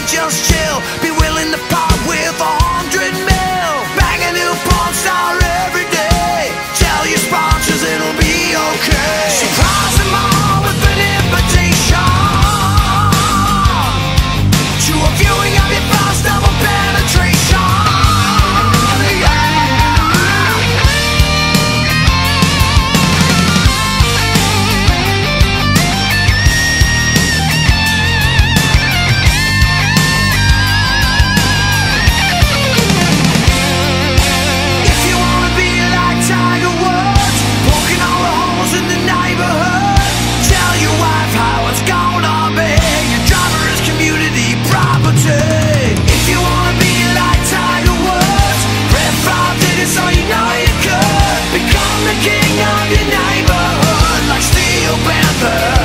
just chill. Be willing to part with 100 mil. Bang a new porn star every day. Tell your sponsors it'll be okay. Surprise them all with an invitation to a viewing of your first double penetration. If you wanna be like Tiger Woods, Red 5 tickets so you know you could become the king of your neighborhood, like Steel Panther.